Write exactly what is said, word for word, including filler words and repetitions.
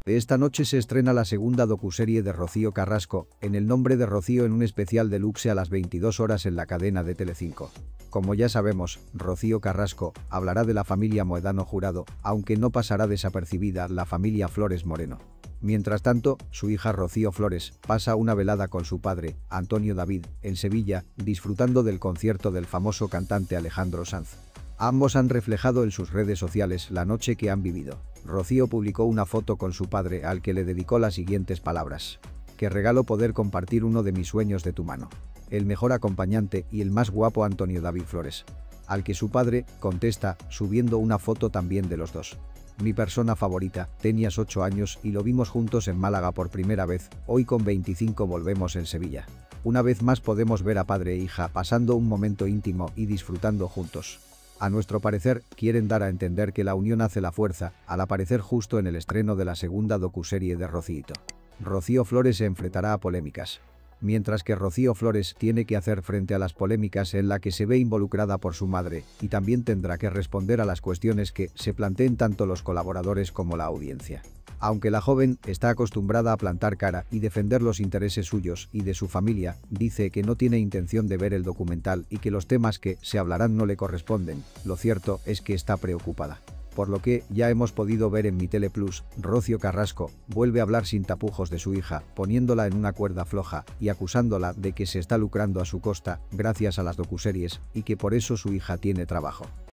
Esta noche se estrena la segunda docuserie de Rocío Carrasco, en el nombre de Rocío, en un especial deluxe a las veintidós horas en la cadena de Telecinco. Como ya sabemos, Rocío Carrasco hablará de la familia Mohedano Jurado, aunque no pasará desapercibida la familia Flores Moreno. Mientras tanto, su hija Rocío Flores pasa una velada con su padre, Antonio David, en Sevilla, disfrutando del concierto del famoso cantante Alejandro Sanz. Ambos han reflejado en sus redes sociales la noche que han vivido. Rocío publicó una foto con su padre al que le dedicó las siguientes palabras: "Qué regalo poder compartir uno de mis sueños de tu mano. El mejor acompañante y el más guapo Antonio David Flores". Al que su padre contesta subiendo una foto también de los dos: "Mi persona favorita, tenías ocho años y lo vimos juntos en Málaga por primera vez, hoy con veinticinco volvemos en Sevilla. Una vez más podemos ver a padre e hija pasando un momento íntimo y disfrutando juntos". A nuestro parecer, quieren dar a entender que la unión hace la fuerza, al aparecer justo en el estreno de la segunda docuserie de Rocíito. Rocío Flores se enfrentará a polémicas. Mientras que Rocío Flores tiene que hacer frente a las polémicas en la que se ve involucrada por su madre, y también tendrá que responder a las cuestiones que se planteen tanto los colaboradores como la audiencia. Aunque la joven está acostumbrada a plantar cara y defender los intereses suyos y de su familia, dice que no tiene intención de ver el documental y que los temas que se hablarán no le corresponden. Lo cierto es que está preocupada. Por lo que ya hemos podido ver en Mi Tele Plus, Rocío Carrasco vuelve a hablar sin tapujos de su hija, poniéndola en una cuerda floja y acusándola de que se está lucrando a su costa gracias a las docuseries y que por eso su hija tiene trabajo.